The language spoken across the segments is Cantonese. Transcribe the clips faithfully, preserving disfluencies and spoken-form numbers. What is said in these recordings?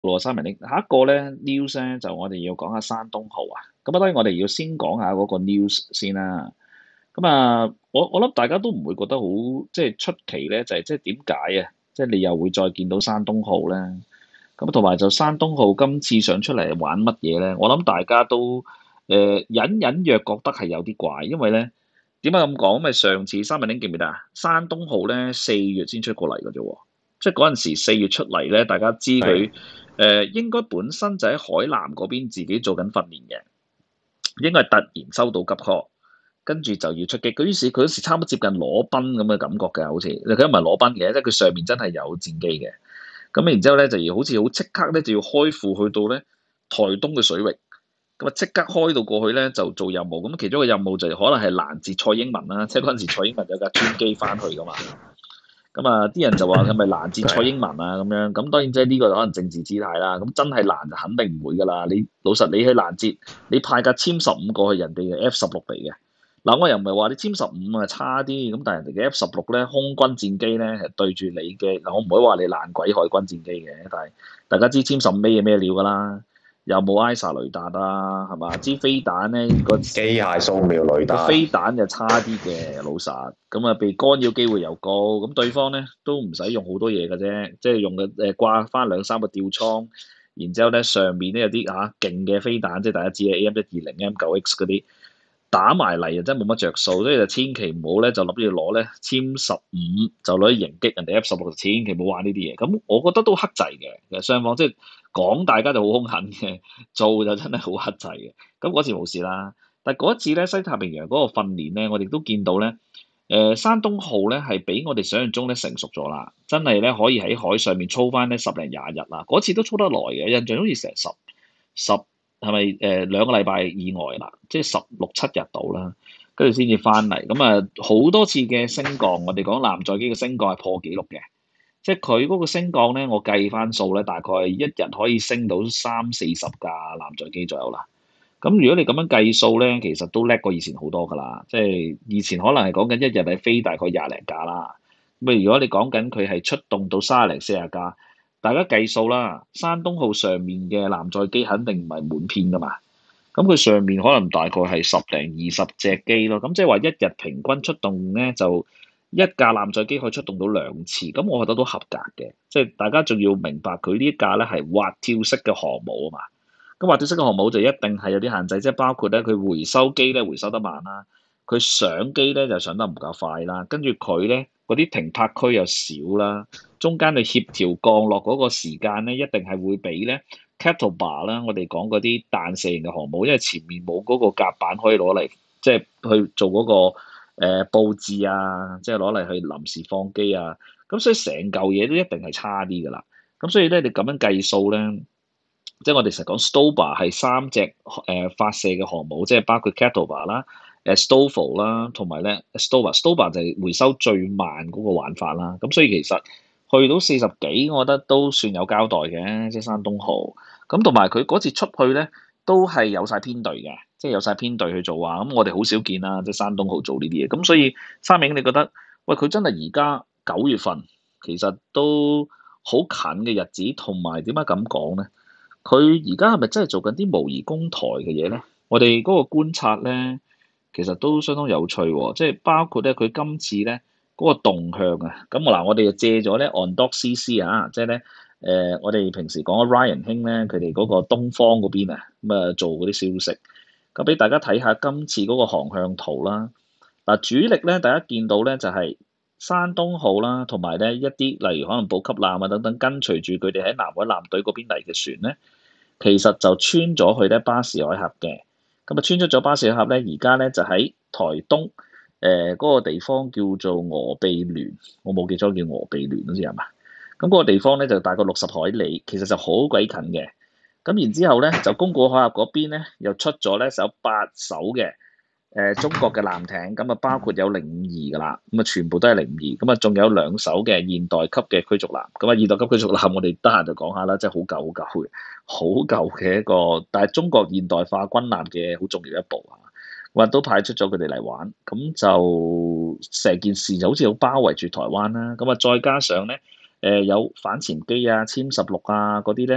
羅生明，下一個咧 news 咧就我哋要講下山東號啊。咁啊，當然我哋要先講下嗰個 news 先啦。咁啊，我我諗大家都唔會覺得好即係出奇咧，就係即係點解啊？即係你又會再見到山東號咧？咁同埋就山東號今次上出嚟玩乜嘢咧？我諗大家都誒、呃、隱隱約覺得係有啲怪，因為咧點解咁講？咪上次三文丁記唔記得啊？山東號咧四月先出過嚟嘅啫喎，即係嗰陣時四月出嚟咧，大家知佢誒、 係呃、應該本身就喺海南嗰邊自己做緊訓練嘅，應該係突然收到急 call。跟住就要出擊，佢於是佢嗰時差唔多接近裸奔咁嘅感覺嘅，好似佢唔係裸奔嘅，即係佢上面真係有戰機嘅。咁然之後咧就要好似好即刻咧就要開赴去到咧台東嘅水域，咁啊即刻開到過去咧就做任務。咁其中一個任務就可能係攔截蔡英文啦，即係嗰陣時蔡英文有架專機翻去噶嘛。咁啊啲人就話係咪攔截蔡英係文啊咁樣？咁當然即係呢個可能政治姿態啦。咁真係攔就肯定唔會噶啦。你老實你去攔截，你派架殲十五過去人哋嘅 F 十六嚟嘅。嗱，我又唔係話你殲十五啊差啲，咁但係人哋嘅 F 十六咧空軍戰機咧係對住你嘅。嗱，我唔會話你爛鬼海軍戰機嘅，但係大家知殲十五尾係咩料㗎啦，又冇埃薩雷達啊，係嘛？支飛彈咧個機械掃描雷個達。 飛彈就差啲嘅，老實咁啊，被干擾機會又高，咁對方咧都唔使用好多嘢嘅啫，即係用嘅誒掛翻兩三個吊艙，然之後咧上面咧有啲嚇勁嘅飛彈，即係大家知嘅 A M 一二零 M 九 X 嗰啲。打埋嚟啊，真係冇乜着數，所以就千祈唔好咧，就諗住攞咧殲十五就攞去迎擊人哋 F 十六，千祈唔好玩呢啲嘢。咁我覺得都克制嘅，其實雙方即係講大家就好兇狠嘅，做就真係好克制嘅。咁嗰次冇事啦，但係嗰一次咧西太平洋嗰個訓練咧，我哋都見到咧，誒、山東號咧係比我哋想象中咧成熟咗啦，真係咧可以喺海上面操翻咧十零廿日啦。嗰次都操得耐嘅，印象中好似成十十係咪誒兩個禮拜以外啦，即係十六七日到啦，跟住先至翻嚟。咁啊好多次嘅升降，我哋講艦載機嘅升降係破紀錄嘅，即係佢嗰個升降咧，我計翻數咧，大概一日可以升到三四十架艦載機左右啦。咁如果你咁樣計數咧，其實都叻過以前好多㗎啦。即係以前可能係講緊一日係飛大概廿零架啦。咁啊，如果你講緊佢係出動到三十零四十架，大家計數啦。山東號上面嘅艦載機肯定唔係滿編㗎嘛。咁佢上面可能大概係十零二十隻機咯。咁即係話一日平均出動咧，就一架艦載機可以出動到兩次。咁我覺得都合格嘅。即係大家仲要明白佢呢一架咧係滑跳式嘅航母啊嘛。咁滑跳式嘅航母就一定係有啲限制，即係包括咧佢回收機咧回收得慢啦，佢上機咧就上得唔夠快啦，跟住佢咧嗰啲停泊區又少啦，中間你協調降落嗰個時間咧一定係會比咧 Catawba 啦，我哋講嗰啲彈射型嘅航母，因為前面冇嗰個甲板可以攞嚟即係去做嗰、個誒、呃、佈置啊，即係攞嚟去臨時放機啊，咁所以成嚿嘢都一定係差啲㗎啦。咁所以咧，你咁樣計數咧。即係我哋成日講 Stoba 係三隻誒、呃、發射嘅航母，即係包括 Catawba 啦、誒 Stoffel 啦，同埋咧 Stoba。Stoba 就係回收最慢嗰個玩法啦。咁所以其實去到四十幾，我覺得都算有交代嘅，即係山東號。咁同埋佢嗰次出去咧，都係有晒編隊嘅，即係有晒編隊去做啊。咁我哋好少見啦，即係山東號做呢啲嘢。咁所以三明，你覺得喂佢真係而家九月份，其實都好近嘅日子，同埋點解咁講咧？佢而家係咪真係做緊啲模擬攻台嘅嘢咧？我哋嗰個觀察咧，其實都相當有趣喎。即係包括咧，佢今次咧嗰個動向啊。咁嗱，我哋就借咗咧 On-Dock C C 啊，即係咧誒，我哋平時講 Ryan 兄咧，佢哋嗰個東方嗰邊啊，咁啊做嗰啲消息，咁俾大家睇下今次嗰個航向圖啦。嗱，主力咧，大家見到咧就係山東號啦，同埋咧一啲例如可能補給艦啊等等，跟隨住佢哋喺南海艦隊嗰邊嚟嘅船咧。其實就穿咗去咧巴士海峽嘅，咁啊穿出咗巴士海峽咧，而家咧就喺台東誒嗰、呃嗰個地方叫做峨鼻聯，我冇記錯叫峨鼻聯好似係嘛？咁嗰個地方咧就大概六十海里，其實就好鬼近嘅。咁然之後咧就宮古海峽嗰邊咧又出咗咧有八艘嘅。誒、呃、中國嘅艦艇，咁啊包括有零五二噶啦，咁啊全部都係零五二，咁啊仲有兩艘嘅現代級嘅驅逐艦，咁啊現代級驅逐艦我哋得閒就講下啦，即係好舊好舊嘅，好舊嘅一個，但係中國現代化軍艦嘅好重要一步啊，話都派出咗佢哋嚟玩，咁就成件事就好似好包圍住台灣啦，咁啊再加上咧誒、呃、有反潛機啊、殲十六啊嗰啲咧。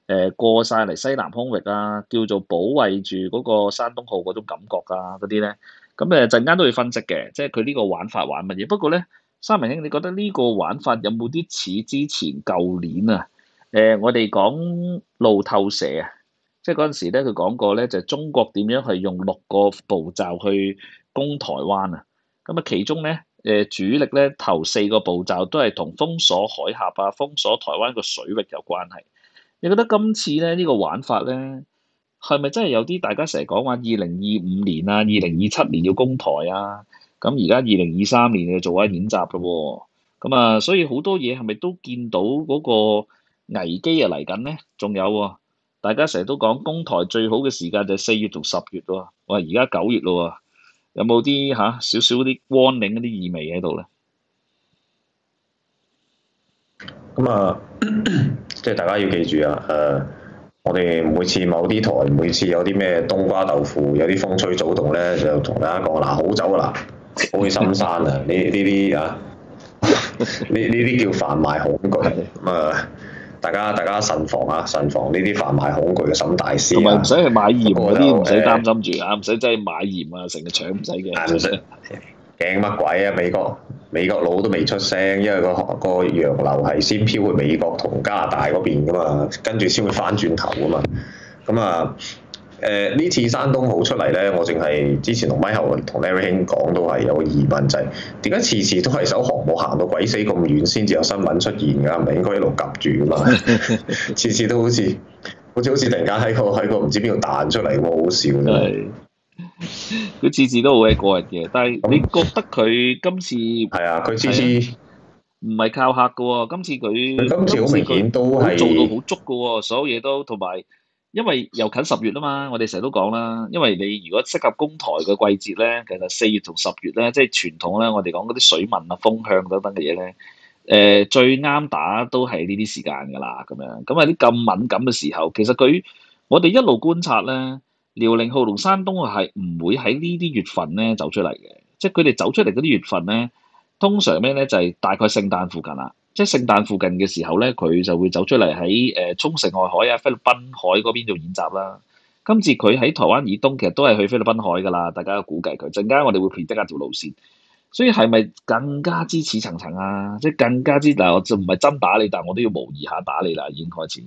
誒過晒嚟西南空域啊，叫做保衛住嗰個山東號嗰種感覺啊，嗰啲咧，咁誒陣間都會分析嘅，即係佢呢個玩法玩乜嘢。不過咧，三明兄，你覺得呢個玩法有冇啲似之前舊年啊？誒、我哋講路透社啊，即係嗰陣時咧，佢講過咧，就係、中國點樣係用六個步驟去攻台灣啊。咁啊，其中咧，誒、主力咧頭四個步驟都係同封鎖海峽啊、封鎖台灣個水域有關係。你覺得今次咧呢、呢個玩法咧，係咪真係有啲大家成日講話二零二五年啊、二零二七年要攻台啊？咁而家二零二三年就做下演習咯喎。咁啊，所以好多嘢係咪都見到嗰個危機啊嚟緊咧？仲有喎，大家成日都講攻台最好嘅時間就係四月同十月喎。喂，而家九月咯喎，有冇啲嚇少少啲 warning 嗰啲意味喺度咧？ 咁啊，即係大家要記住啊，誒、我哋每次某啲台，每次有啲咩冬瓜豆腐，有啲風吹草動咧，就同大家講嗱，好走啊嗱，好似深山啊，呢呢啲啊，呢呢啲叫販賣恐懼，咁啊，大家大家慎防啊，慎防呢啲販賣恐懼嘅沈大師啊， 同埋唔使去買鹽不過嗰啲，唔使就誒擔心住啊，唔使真係買鹽啊，成日搶唔使嘅。 唔使驚乜鬼啊！美國美國佬都未出聲，因為個個洋流係先飄去美國同加拿大嗰邊噶嘛，跟住先會翻轉頭噶嘛。咁啊誒呢次山東號出嚟咧，我淨係之前同咪後同 Larry 兄講都係有個疑問，就係點解次次都係艘航母行到鬼死咁遠先至有新聞出現㗎？唔係應該一路夾住噶嘛？次次都好似好似好似突然間喺個喺個唔知邊度彈出嚟咁，好好笑啫。 係，佢次次都好鬼過癮嘅，但係你覺得佢今次係啊，佢次次。 唔係靠客嘅喎？今次佢佢今次好明顯都係做到好足嘅喎，所有嘢都同埋，因為又近十月啊嘛，我哋成日都講啦，因為你如果適合攻台嘅季節咧，其實四月同十月咧，即係傳統咧，我哋講嗰啲水文啊、風向等等嘅嘢咧，誒、最啱打都係呢啲時間㗎啦，咁樣咁啊啲咁敏感嘅時候，其實佢我哋一路觀察咧，遼寧號同山東號係唔會喺呢啲月份咧走出嚟嘅，即係佢哋走出嚟嗰啲月份咧。通常咩咧就係、大概聖誕附近啦，即係聖誕附近嘅時候咧，佢就會走出嚟喺誒沖繩外海啊、菲律賓海嗰邊做演習啦。今次佢喺台灣以東，其實都係去菲律賓海㗎啦。大家估計佢陣間我哋會 predict 一條路線，所以係咪更加之似層層啊？即係更加之嗱，我就唔係真打你，但係我都要模擬下打你啦，已經開始。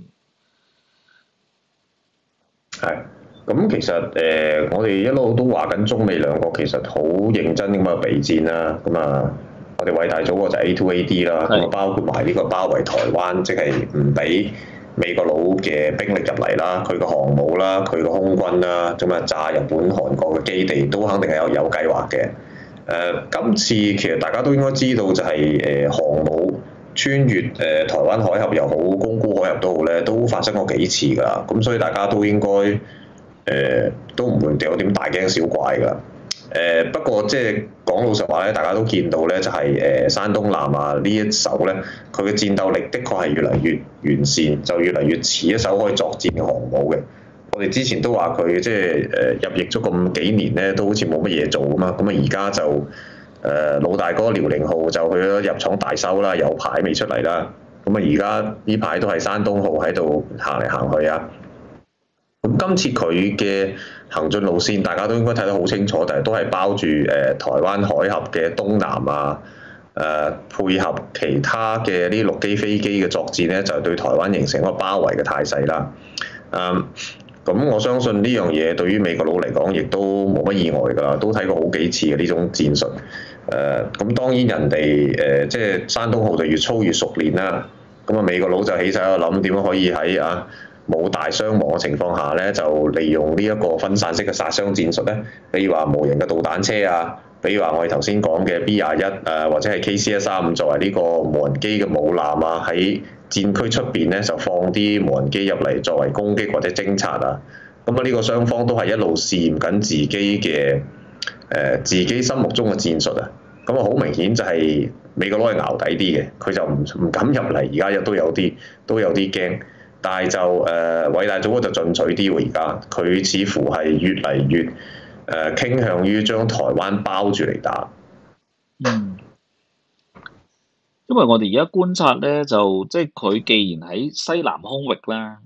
係，咁其實誒、呃我哋一路都話緊中美兩國其實好認真咁啊備戰啦，咁啊，我哋偉大祖國就 A to A D 啦，咁啊係包括埋呢個包圍台灣，即係唔俾美國佬嘅兵力入嚟啦，佢個航母啦，佢個空軍啦，咁啊炸日本、韓國嘅基地都肯定係有有計劃嘅。誒、今次其實大家都應該知道就係、誒、航母穿越誒、台灣海峽又好，宮古海峽都好咧，都發生過幾次㗎啦。咁所以大家都應該誒、都唔會有點大驚小怪㗎。誒、不過即係講老實話咧，大家都見到咧，就係、誒、山東艦啊呢一艘咧，佢嘅戰鬥力的確係越嚟越完善，就越嚟越似一艘可以作戰嘅航母嘅。我哋之前都話佢即係誒入役咗咁幾年咧，都好似冇乜嘢做咁嘛。咁啊而家就誒、老大哥遼寧號就去咗入廠大修啦，有排未出嚟啦。咁啊而家呢排都係山東號喺度行嚟行去啊。咁今次佢嘅行進路線，大家都應該睇得好清楚，但係都係包住誒、台灣海峽嘅東南啊，誒、配合其他嘅啲陸基飛機嘅作戰咧，就對台灣形成一個包圍嘅態勢啦。誒、咁我相信呢樣嘢對於美國佬嚟講，亦都冇乜意外㗎啦，都睇過好幾次嘅呢種戰術。誒、咁當然人哋誒、即係山東號就越操越熟練啦。咁啊，美國佬就起晒喺度諗點樣可以喺啊冇大傷亡嘅情況下咧，就利用呢一個分散式嘅殺傷戰術咧，比如話無人嘅導彈車啊，比如話我哋頭先講嘅 B 廿一誒或者係 K C 一三五作為呢個無人機嘅母艦啊，喺戰區出邊咧就放啲無人機入嚟作為攻擊或者偵察啊。咁啊，呢個雙方都係一路試驗緊自己嘅誒、呃自己心目中嘅戰術啊。咁啊，好明顯就係美國佬係淆底啲嘅，佢就唔唔敢入嚟，而家亦都有啲都有啲驚。但係就誒、呃、偉大祖國就進取啲喎，而家佢似乎係越嚟越誒、呃傾向於將台灣包住嚟打。 嗯，因為我哋而家觀察咧，就即係佢既然喺西南空域啦，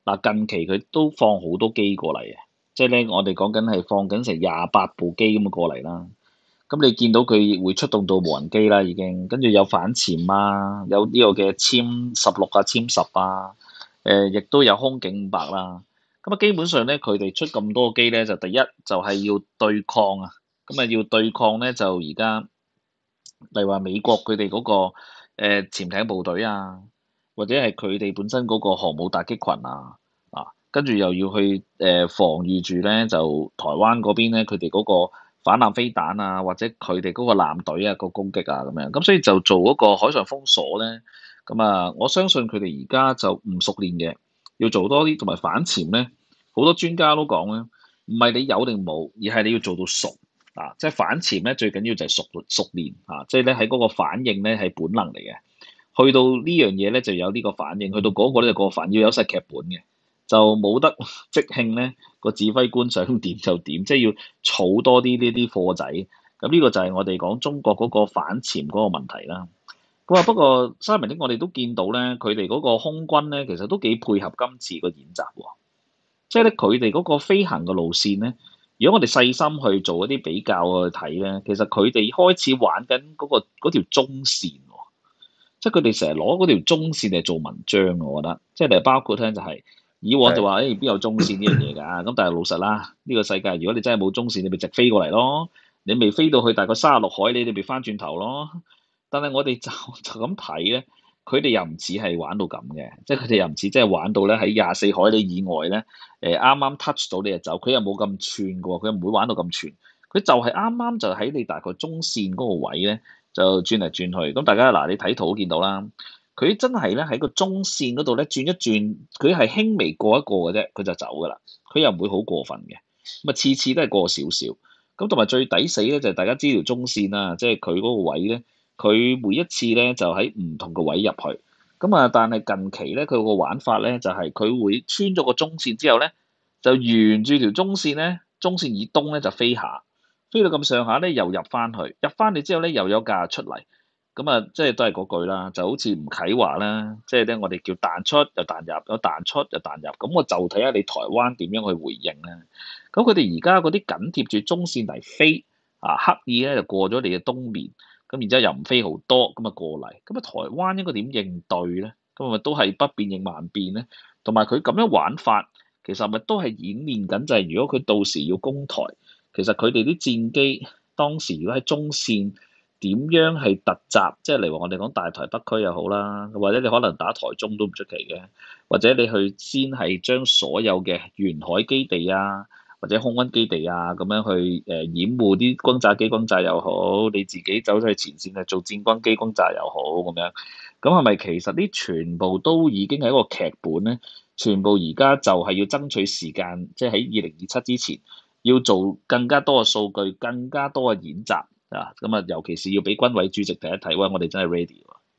嗱近期佢都放好多機過嚟嘅，即係咧我哋講緊係放緊成廿八部機咁過嚟啦。咁你見到佢會出動到無人機啦，已經跟住有反潛啊，有呢個嘅殲十六啊、殲十啊，誒、呃、亦都有空警五百啦。咁啊，基本上咧，佢哋出咁多機咧，就第一就係、是、要對抗啊。咁啊，要對抗咧，就而家例如話美國佢哋嗰個誒、呃、潛艇部隊啊，或者係佢哋本身嗰個航母打擊群啊，啊，跟住又要去誒、呃、防禦住咧，就台灣嗰邊咧，佢哋嗰個反艦飛彈啊，或者佢哋嗰個艦隊啊個攻擊啊咁樣，咁所以就做嗰個海上封鎖咧。咁啊，我相信佢哋而家就唔熟練嘅，要做多啲，同埋反潛咧，好多專家都講咧，唔係你有定冇，而係你要做到熟啊！即係反潛咧，最緊要就係熟熟練啊！即係咧喺嗰個反應咧係本能嚟嘅，去到呢樣嘢咧就有呢個反應，去到嗰個咧就過反，要有晒劇本嘅，就冇得即興咧個指揮官想點就點，即係要儲多啲呢啲貨仔。咁呢個就係我哋講中國嗰個反潛嗰個問題啦。咁啊，不過三明呢，我哋都見到咧，佢哋嗰個空軍咧，其實都幾配合今次個演習喎。即係咧，佢哋嗰個飛行嘅路線咧，如果我哋細心去做一啲比較去睇咧，其實佢哋開始玩緊嗰個嗰條中線喎。即係佢哋成日攞嗰條中線嚟做文章，我覺得。即係例如包括咧，就係以往就話誒邊有中線呢樣嘢㗎？咁但係老實啦，呢個世界如果你真係冇中線，你咪直飛過嚟咯。你未飛到去大概三十六海里，你咪翻轉頭咯。但係我哋就就咁睇咧，佢哋又唔似係玩到咁嘅，即係佢哋又唔似即係玩到咧喺廿四海里以外咧，誒啱啱 touch 到你就走，佢又冇咁串嘅喎，佢又唔會玩到咁串，佢就係啱啱就喺你大概中線嗰個位咧就轉嚟轉去。咁大家嗱，你睇圖都見到啦，佢真係咧喺個中線嗰度咧轉一轉，佢係輕微過一過嘅啫，佢就走㗎啦，佢又唔會好過分嘅，咁啊次次都係過少少。咁同埋最抵死咧就係大家知條中線啦，即係佢嗰個位咧。佢每一次咧就喺唔同嘅位入去，咁啊，但係近期咧佢個玩法咧就係、是、佢會穿咗個中線之後咧，就沿住條中線咧，中線以東咧就飛下，飛到咁上下咧又入翻去，入翻嚟之後咧又有架出嚟，咁啊即係都係嗰句啦，就好似吳啟華啦，即係咧我哋叫彈出又彈入，有彈出又彈入，咁我就睇下你台灣點樣去回應啦。咁佢哋而家嗰啲緊貼住中線嚟飛啊，刻意咧就過咗你嘅東面。咁然之後又唔飛好多，咁啊過嚟，咁啊台灣應該點應對咧？咁咪都係不變應萬變咧？同埋佢咁樣玩法，其實咪都係演練緊，就係如果佢到時要攻台，其實佢哋啲戰機當時如果喺中線點樣係突襲，即係例如話我哋講大台北區又好啦，或者你可能打台中都唔出奇嘅，或者你去先係將所有嘅沿海基地啊，或者空軍基地啊，咁樣去誒掩護啲轟炸機轟炸又好，你自己走去前線啊做戰軍機轟炸又好咁樣，咁係咪其實呢全部都已經係一個劇本咧？全部而家就係要爭取時間，即係喺二零二七之前要做更加多嘅數據，更加多嘅演習啊！咁啊，尤其是要俾軍委主席睇一睇，喂，我哋真係 ready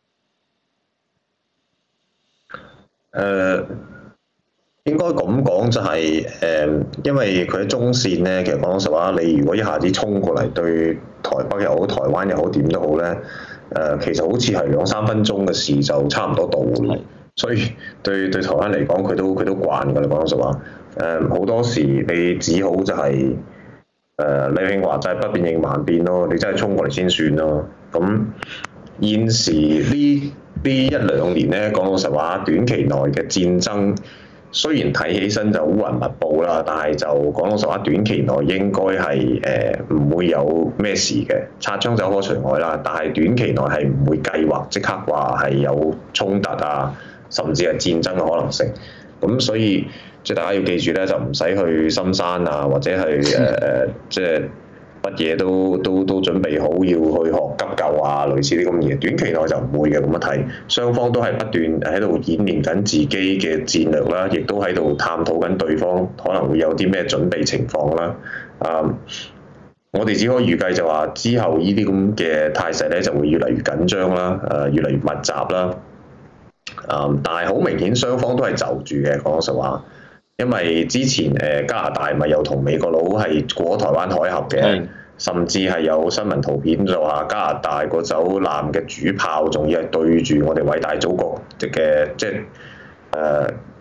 喎。 誒。應該咁講就係、是、誒，因為佢喺中線咧，其實講老實話，你如果一下子衝過嚟對台北又好、台灣又好點都好咧，誒、呃，其實好似係兩三分鐘嘅事就差唔多到嘅，是所以對對台灣嚟講，佢都佢都慣㗎啦。講老實話，誒、呃、好多時你只好就係、是、誒、呃、李慶華就係不變應萬變咯，你真係衝過嚟先算咯。咁現時呢呢一兩年咧，講老實話，短期內嘅戰爭。雖然睇起身就烏雲密佈啦，但係就講老實話，短期內應該係誒唔會有咩事嘅，擦槍走火除外啦。但係短期內係唔會計劃即刻話係有衝突啊，甚至係戰爭嘅可能性。咁所以即係大家要記住咧，就唔使去深山啊，或者係誒誒即係乜嘢都都都準備好要去學急救啊，類似啲咁嘅嘢。短期內就唔會嘅，咁樣睇，雙方都係不斷喺度演練緊自己嘅戰略啦，亦都喺度探討緊對方可能會有啲咩準備情況啦。啊、嗯，我哋只可以預計就話之後呢啲咁嘅態勢咧就會越嚟越緊張啦，誒越嚟越密集啦。啊、嗯，但係好明顯雙方都係就住嘅，講實話。因為之前誒加拿大咪又同美國佬係過台灣海峽嘅，的甚至係有新聞圖片就話加拿大個艘艦嘅主炮仲要係對住我哋偉大祖國嘅，即係誒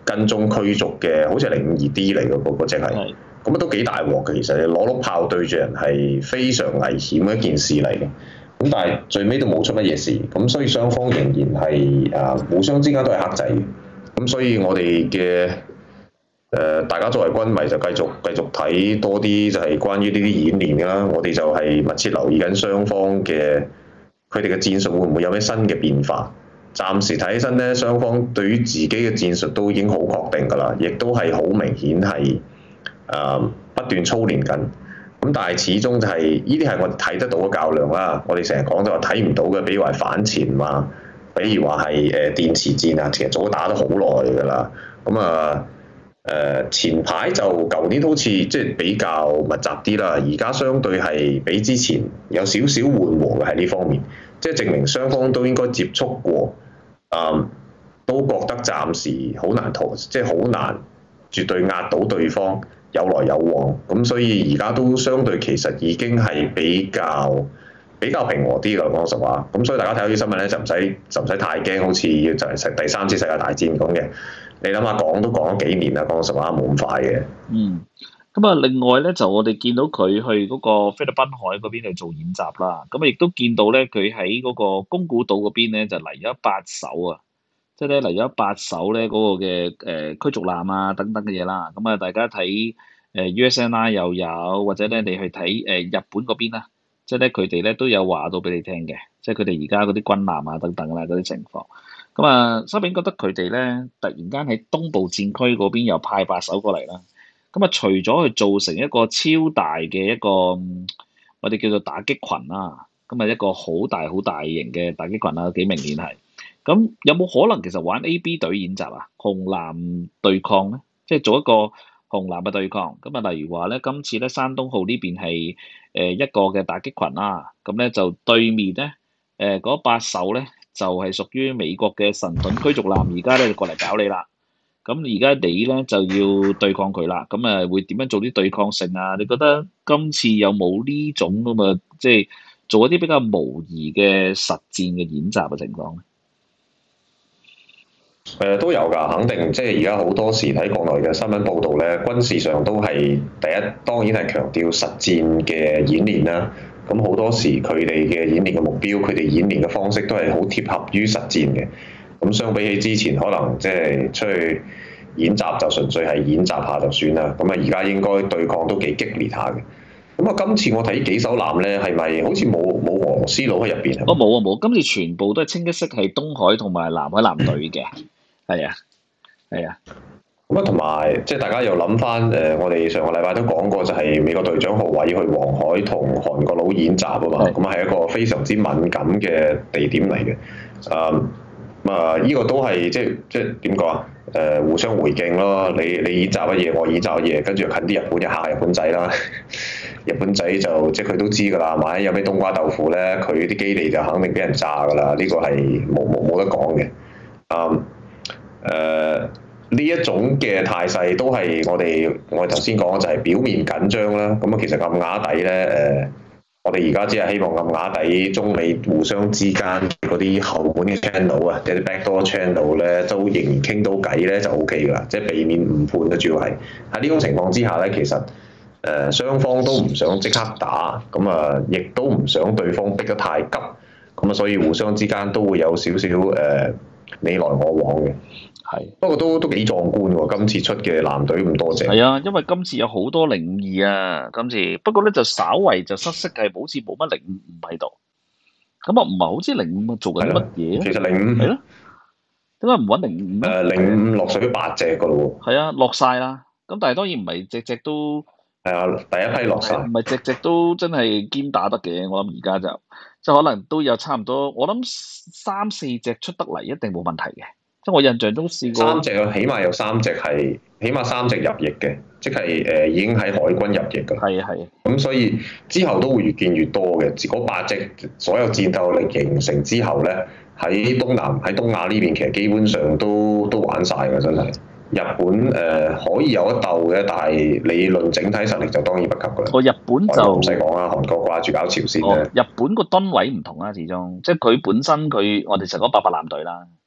跟蹤驅逐嘅，好似係零五二 D 嚟嘅嗰嗰隻係，咁啊都幾大鑊嘅。其實你攞碌炮對住人係非常危險嘅一件事嚟嘅。咁但係最尾都冇出乜嘢事，咁所以雙方仍然係啊互相之間都係克制嘅。咁所以我哋嘅誒大家作為軍迷就繼續繼續睇多啲就係關於呢啲演練㗎啦。我哋就係密切留意緊雙方嘅佢哋嘅戰術會唔會有咩新嘅變化。暫時睇起身咧，雙方對於自己嘅戰術都已經好確定㗎啦，亦都係好明顯係誒、呃、不斷操練緊。咁但係始終就係呢啲係我哋睇得到嘅較量啦。我哋成日講就話睇唔到嘅，比如話反潛啊，比如話係誒電磁戰啊，其實早打得好耐㗎啦。咁啊誒前排就舊年好似即係比較密集啲啦，而家相對係比之前有少少緩和嘅喺呢方面，即係證明雙方都應該接觸過，嗯，都覺得暫時好難逃，即係好難絕對壓到對方。有來有往，咁所以而家都相對其實已經係比較比較平和啲㗎，講實話。咁所以大家睇到啲新聞咧，就唔使就唔使太驚，好似就係食第三次世界大戰咁嘅。你諗下講都講咗幾年啦，講實話冇咁快嘅。 嗯，咁啊，另外咧就我哋見到佢去嗰個菲律賓海嗰邊去做演習啦，咁啊亦都見到咧佢喺嗰個宮古島嗰邊咧就嚟咗八艘啊。即係咧嚟咗八艘咧嗰個嘅誒驅逐艦啊等等嘅嘢啦，咁啊大家睇誒 U S N I 又有，或者咧你去睇誒日本嗰邊啦，即係咧佢哋咧都有話到俾你聽嘅，即係佢哋而家嗰啲軍艦啊等等啦嗰啲情況。咁啊，收炳覺得佢哋咧突然間喺東部戰區嗰邊又派八艘過嚟啦，咁啊除咗去造成一個超大嘅一個我哋叫做打擊群啦，咁啊一個好大好大型嘅打擊群啦，幾明顯係。咁有冇可能其實玩 A B 隊演習啊？紅藍對抗咧，即係做一個紅藍嘅對抗。咁啊，例如話咧，今次咧山東號呢邊係誒一個嘅打擊群啦，咁咧就對面咧誒嗰八艘咧就係屬於美國嘅神盾驅逐艦，而家咧就過嚟搞你啦。咁而家你咧就要對抗佢啦。咁啊會點樣做啲對抗性啊？你覺得今次有冇呢種咁嘅即係做一啲比較模擬嘅實戰嘅演習嘅情況咧？ 誒都有㗎，肯定即係而家好多時睇國內嘅新聞報導咧，軍事上都係第一，當然係強調實戰嘅演練啦。咁好多時佢哋嘅演練嘅目標，佢哋演練嘅方式都係好貼合於實戰嘅。咁相比起之前，可能即係出去演習就純粹係演習下就算啦。咁啊，而家應該對抗都幾激烈下嘅。咁啊，今次我睇幾艘艦咧，係咪好似冇冇俄羅斯佬喺入邊啊？ 哦，冇啊冇，今次全部都係清一色係東海同埋南海艦隊嘅。係啊，係啊。 咁啊，同埋即係大家又諗翻誒，我哋上個禮拜都講過，就係美國隊長號話要去黃海同韓國佬演習啊嘛。咁啊，係一個非常之敏感嘅地點嚟嘅。誒咁啊，依個都係即係即係點講啊？誒，互相回敬咯。你你演習乜嘢，我演習乜嘢，跟住近啲日本就嚇日本仔啦。日本仔就即係佢都知㗎啦，萬一有咩冬瓜豆腐咧，佢啲基地就肯定俾人炸㗎啦。呢個係冇冇冇得講嘅。嗯。誒呢一種嘅態勢都係我哋我哋頭先講嘅就係表面緊張啦，咁啊其實暗啞底咧誒、呃，我哋而家只係希望暗啞底中美互相之間嗰啲後門嘅 channel 啊，即係啲 backdoor channel 咧，都仍然傾到偈咧就 O K 㗎啦，即係避免誤判嘅主要係喺呢種情況之下咧，其實誒、呃、雙方都唔想即刻打，咁啊亦都唔想對方逼得太急，咁啊所以互相之間都會有少少誒、呃、你來我往嘅。係，不過都都幾壯觀喎！今次出嘅艦隊咁多隻。 係啊，因為今次有好多零五二啊，今次不過咧就稍為就失色係好似冇乜零五五喺度。咁啊，唔係好知零五做緊乜嘢？ 其實零五係咯， 點解唔揾零五？ 誒，零五落水八隻噶咯喎。 係啊，落晒啦。咁但係當然唔係隻隻都係啊，第一批落晒。 唔係隻隻都真係堅打得嘅。我諗而家就即係可能都有差唔多。我諗三四隻出得嚟一定冇問題嘅。即係我印象中試過三隻啊，起碼有三隻係，起碼三隻入役嘅，即係誒、呃、已經喺海軍入役㗎。 係啊係啊。咁所以之後都會越見越多嘅。嗰八隻所有戰鬥力形成之後咧，喺東南喺東亞呢邊其實基本上都都玩晒㗎，真係。日本誒、呃、可以有得鬥嘅，但係理論整體實力就當然不及㗎啦。 個日本就唔使講啦，韓國掛住搞朝鮮咧。 日本個噸位唔同啦，始終即係佢本身佢我哋成個八八艦隊啦。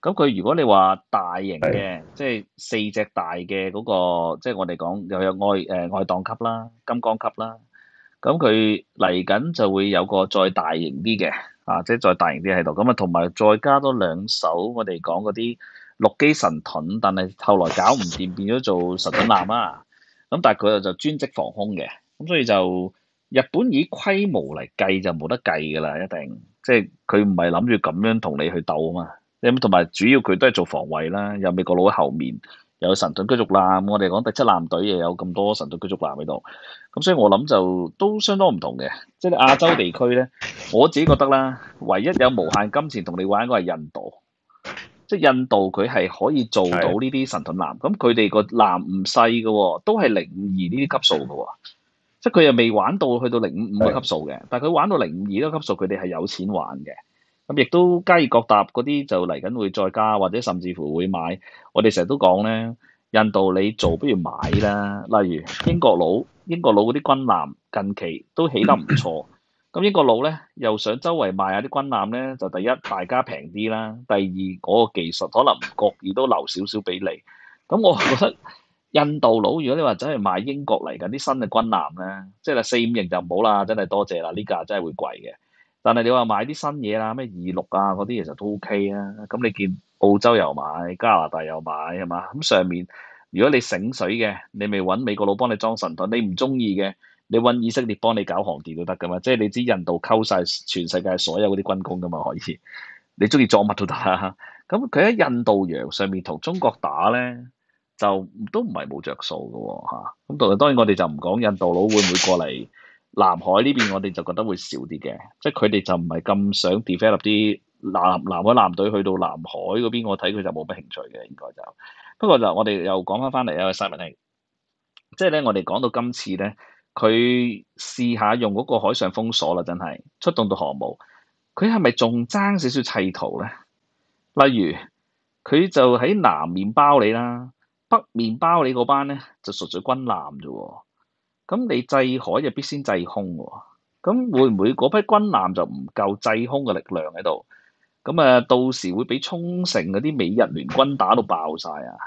咁佢如果你話大型嘅，即係四隻大嘅嗰個，即係我哋講又有愛誒愛當級啦、金剛級啦。咁佢嚟緊就會有個再大型啲嘅，啊，即係再大型啲喺度。咁啊，同埋再加多兩艘我哋講嗰啲陸基神盾，但係後來搞唔掂，變咗做神盾艦啊。咁但係佢又就專職防空嘅，咁所以就日本以規模嚟計就冇得計㗎啦，一定。即係佢唔係諗住咁樣同你去鬥啊嘛。咁同埋主要佢都係做防衛啦，有美國佬喺後面。有神盾驅逐艦，我哋講第七艦隊又有咁多神盾驅逐艦喺度，咁所以我諗就都相當唔同嘅。即係亞洲地區咧，我自己覺得啦，唯一有無限金錢同你玩嗰係印度，即係印度佢係可以做到呢啲神盾艦，咁佢哋個艦唔細嘅喎，都係零五二呢啲級數嘅喎，即係佢又未玩到去到零五五嘅級數嘅，但係佢玩到零五二呢個級數，佢哋係有錢玩嘅。咁亦都加爾各答嗰啲就嚟緊會再加，或者甚至乎會買。我哋成日都講咧，印度你做不如買啦。例如英國佬，英國佬嗰啲軍艦近期都起得唔錯。咁英國佬咧又想周圍賣下啲軍艦咧，就第一大家平啲啦，第二嗰個技術可能唔覺意都留少少俾你。咁我覺得印度佬如果你話真係買英國嚟緊啲新嘅軍艦咧，即係四五型就唔好啦，真係多謝啦，呢價真係會貴嘅。但係你話買啲新嘢啦，咩二六啊嗰啲其實都 OK 啊。咁你見澳洲又買，加拿大又買係嘛？咁上面如果你醒水嘅，你咪揾美國佬幫你裝神盾；你唔中意嘅，你揾以色列幫你搞航電都得噶嘛。即係你知印度溝晒全世界所有嗰啲軍工噶嘛，可以你中意裝乜都得啦。咁佢喺印度洋上面同中國打咧，就都唔係冇着數嘅喎嚇。咁當然當然我哋就唔講印度佬會唔會過嚟南海呢邊，我哋就覺得會少啲嘅，即係佢哋就唔係咁想 develop 啲南南海艦隊去到南海嗰邊，我睇佢就冇乜興趣嘅應該就。不過就我哋又講翻翻嚟啊，Simon兄，即係咧我哋講到今次咧，佢試下用嗰個海上封鎖啦，真係出動到航母，佢係咪仲爭少少砌圖咧？例如佢就喺南面包你啦，北面包你嗰班咧就純粹軍艦啫喎。咁你制海就必先制空喎，咁會唔會嗰批軍艦就唔夠制空嘅力量喺度？咁啊，到時會俾沖繩嗰啲美日聯軍打到爆晒啊！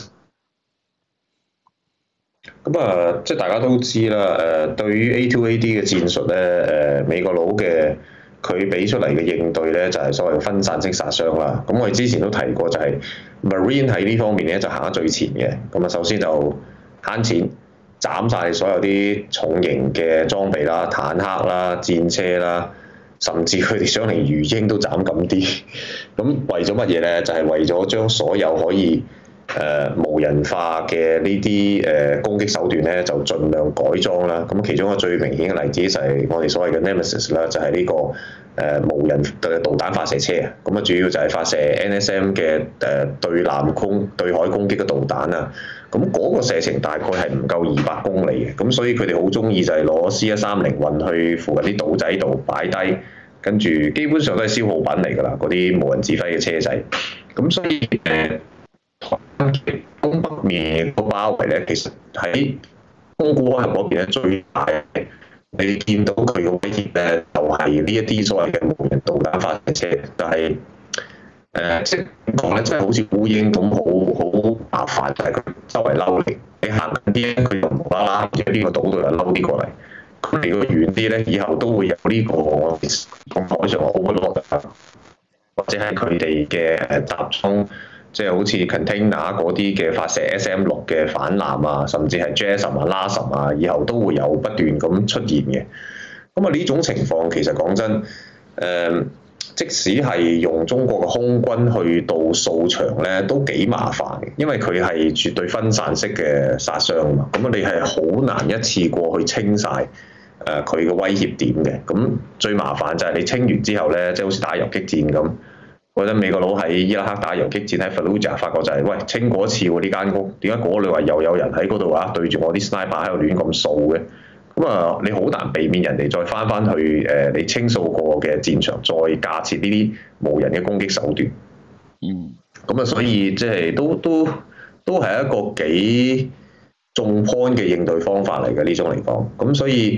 咁啊，即係大家都知啦。誒，對於 A two A D 嘅戰術咧，誒美國佬嘅佢俾出嚟嘅應對咧，就係所謂嘅分散式殺傷啦。咁我哋之前都提過，就係 Marine 喺呢方面咧就行得最前嘅。咁啊，首先就慳錢。斬晒所有啲重型嘅裝備啦、坦克啦、戰車啦，甚至佢哋想嚟魚鷹都斬咁啲。咁為咗乜嘢咧？就係、是、為咗將所有可以誒、呃、無人化嘅呢啲誒攻擊手段咧，就盡量改裝啦。咁其中一個最明顯嘅例子就係我哋所謂嘅 Nemesis 啦，就係呢個誒、呃、無人嘅導彈發射車啊。咁啊，主要就係發射 N S M 嘅誒對艦空對海攻擊嘅導彈啊。咁嗰個射程大概係唔夠二百公里嘅，咁所以佢哋好中意就係攞 C 一三零運去附近啲島仔度擺低，跟住基本上都係消耗品嚟㗎啦，嗰啲無人指揮嘅車仔。咁所以誒，台灣嘅東北面個包圍咧，其實喺宮古海峽嗰邊咧最大嘅，你見到佢嘅威脅咧，就係呢一啲所謂嘅無人導彈發射車，就係、是。誒、呃，即係點講咧？真係好似烏蠅咁，好好麻煩，就係、是、佢周圍嬲你，你行近啲咧，佢又無啦啦喺呢個島度又嬲啲過嚟。佢離個遠啲咧，以後都會有呢、這個咁海上好嘅落㗎，或者係佢哋嘅誒集中，即係好似 container 嗰啲嘅發射 S M 六嘅反艦啊，甚至係 JASSM 啊、LASM 啊，以後都會有不斷咁出現嘅。咁啊，呢種情況其實講真，誒、呃。即使係用中國嘅空軍去到掃場咧，都幾麻煩嘅，因為佢係絕對分散式嘅殺傷啊嘛。咁你係好難一次過去清晒誒佢嘅威脅點嘅。咁最麻煩就係你清完之後咧，即係好似打遊擊戰咁。我覺得美國佬喺伊拉克打遊擊戰喺 Fallujah 發覺就係、是，喂，清過一次喎呢間屋，點解嗰度話又有人喺嗰度啊？對住我啲 sniper 喺度亂咁掃嘅？咁啊，你好難避免人哋再翻翻去誒你清掃過嘅戰場，再架設呢啲無人嘅攻擊手段。 嗯。 咁啊，所以即係都都都係一個幾重 point 嘅應對方法嚟嘅呢種嚟講。咁所以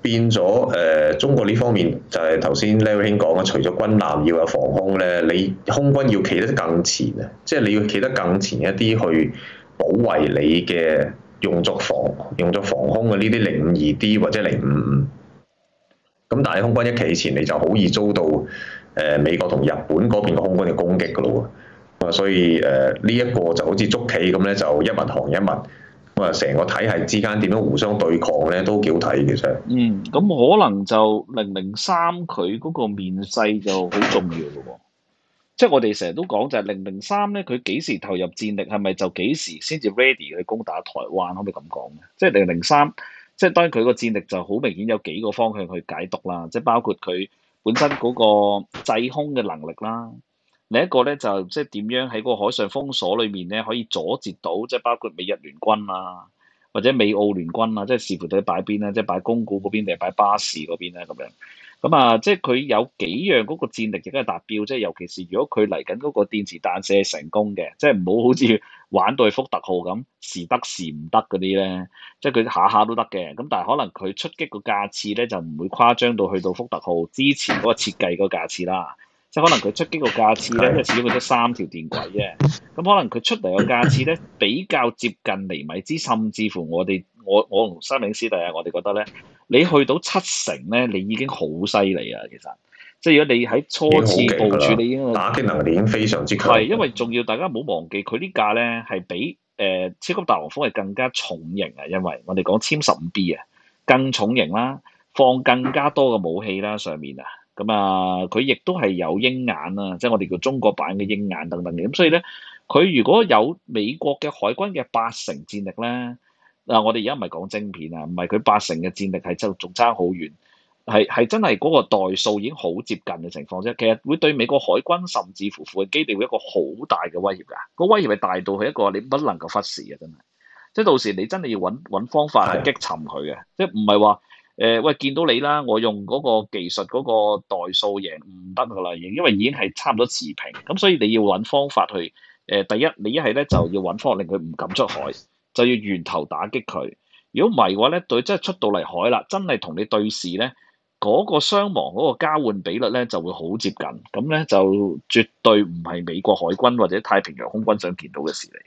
變咗誒、呃，中國呢方面就係頭先 Larry 兄講嘅，除咗軍艦要有防空咧，你空軍要企得更前啊！即係你要企得更前一啲去保衛你嘅用作防用作防空嘅呢啲零五二 D 或者零五五。咁但係空軍一企前，你就好易遭到誒、呃、美國同日本嗰邊嘅空軍嘅攻擊㗎咯喎。咁啊，所以誒呢一個就好似捉棋咁咧，就一物降一物。咁啊，成個體系之間點樣互相對抗咧，都幾好睇嘅啫。 嗯，咁可能就零零三佢嗰個面世就好重要嘅喎。即係我哋成日都講就係零零三咧，佢幾時投入戰力，係咪就幾時先至 ready 去攻打台灣？可唔可以咁講咧？即係零零三，即係當然佢個戰力就好明顯有幾個方向去解讀啦。即係包括佢本身嗰個制空嘅能力啦。另一個咧就即係點樣喺嗰個海上封鎖裏面咧，可以阻截到即係包括美日聯軍啊，或者美澳聯軍啊，即係視乎佢擺邊啦，即係擺宮古嗰邊定係擺巴士嗰邊咧咁樣。咁啊，即係佢有幾樣嗰個戰力亦都係達標，即係尤其是如果佢嚟緊嗰個電磁彈射係成功嘅，即係唔好好似玩到去福特號咁時得時唔得嗰啲咧，即係佢下下都得嘅。咁但係可能佢出擊個架次咧就唔會誇張到去到福特號之前嗰個設計嗰個架次啦。即係可能佢出擊個架次咧，因為始終佢得三條電軌啫。咁可能佢出嚟個架次咧比較接近厘米之，甚至乎我哋我我同三名師弟啊，我哋覺得咧，你去到七成咧，你已經好犀利啊！其實，即係如果你喺初次部署，你已經打擊能力已經非常之強。 係因為仲要大家唔好忘記，佢呢架咧係比誒、呃、超級大黃蜂係更加重型啊！因為我哋講殲十五 B 啊，更重型啦，放更加多嘅武器啦上面啊。咁啊，佢亦都係有鷹眼啊，即係我哋叫中國版嘅鷹眼等等嘅。咁所以咧，佢如果有美國嘅海軍嘅八成戰力咧，嗱，我哋而家唔係講晶片啊，唔係佢八成嘅戰力係就仲差好遠，係係真係嗰個代數已經好接近嘅情況啫。其實會對美國海軍甚至乎附近基地會一個好大嘅威脅㗎。個威脅係大到係一個你不能夠忽視嘅，真係。即係到時你真係要揾揾方法去擊沉佢嘅，即係唔係話。誒、呃、喂，見到你啦！我用嗰個技術嗰個代數贏唔得噶啦，已經因為已經係差唔多持平，咁所以你要揾方法去誒、呃，第一你一係咧就要揾方法令佢唔敢出海，就要源頭打擊佢。如果唔係嘅話咧，對真係出到嚟海啦，真係同你對視咧，嗰、那個傷亡嗰個交換比率咧就會好接近，咁咧就絕對唔係美國海軍或者太平洋空軍想見到嘅事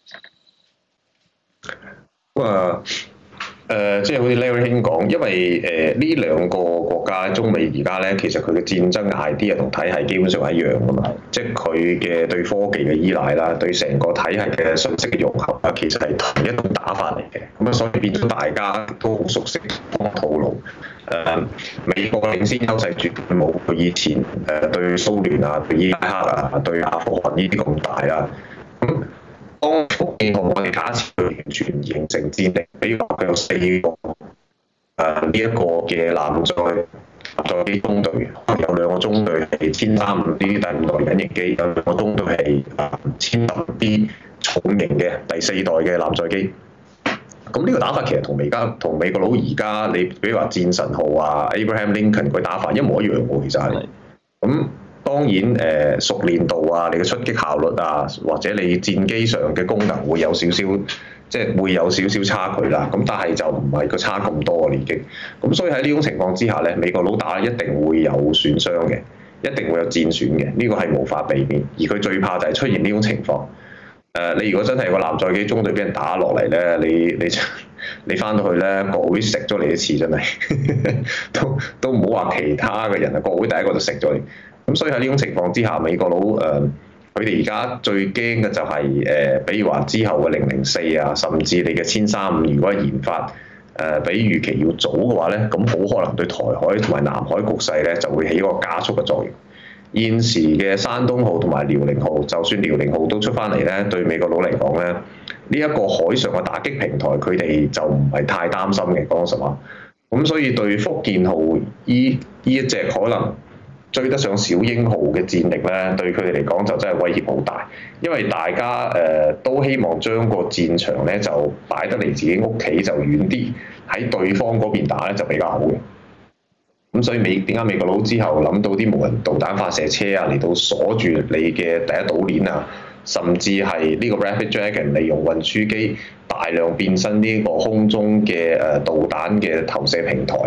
嚟嘅。 咁啊〜誒、呃，即係好似 Larry 兄講，因為誒呢、呃、兩個國家中美而家咧，其實佢嘅戰爭 idea 同體系基本上係一樣噶嘛，即係佢嘅對科技嘅依賴啦，對成個體系嘅信息嘅融合啊，其實係同一種打法嚟嘅。咁啊，所以變咗大家都好熟悉嗰個套路。誒、呃，美國領先優勢絕對冇佢以前誒、呃、對蘇聯啊、對伊拉克啊、對阿富汗呢啲咁大啦。咁當福建號我哋假設佢完全形成戰力，比如話佢有四個誒呢一個嘅艦載艦載機中隊，有兩個中隊係殲三五 D 第五代隱形機，有兩個中隊係誒殲十 D 重型嘅第四代嘅艦載機。咁呢個打法其實同而家同美國佬而家你比如話戰神號啊、Abraham Lincoln 佢打法一模一樣喎，其實係咁。當然誒、呃、熟練度啊，你嘅出擊效率啊，或者你戰機上嘅功能會有少少，即係會有少少差距啦。咁但係就唔係個差咁多啊，已經。咁所以喺呢種情況之下咧，美國佬打一定會有損傷嘅，一定會有戰損嘅，呢個係無法避免。而佢最怕就係出現呢種情況。誒、呃，你如果真係個艦載機中隊俾人打落嚟咧，你你你翻到去咧，國會食咗你一次真係，都都唔好話其他嘅人啊，國會第一個就食咗你。咁所以喺呢種情況之下，美國佬誒佢哋而家最驚嘅就係、是、誒、呃，比如話之後嘅零零四啊，甚至你嘅殲三五，如果係研發誒、呃、比預期要早嘅話咧，咁好可能對台海同埋南海局勢咧就會起一個加速嘅作用。現時嘅山東號同埋遼寧號，就算遼寧號都出翻嚟咧，對美國佬嚟講咧，呢、這、一個海上嘅打擊平台，佢哋就唔係太擔心嘅，講實話。咁所以對福建號依依一隻可能追得上小鷹號嘅戰力咧，對佢哋嚟講就真係威脅好大，因為大家誒、呃、都希望將個戰場咧就擺得離自己屋企就遠啲，喺對方嗰邊打咧就比較好嘅。咁所以美點解美國佬之後諗到啲無人導彈發射車啊嚟到鎖住你嘅第一島鏈啊，甚至係呢個 Rapid Dragon 利用運輸機大量變身呢個空中嘅誒導彈嘅投射平台啊，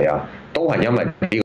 都係因為呢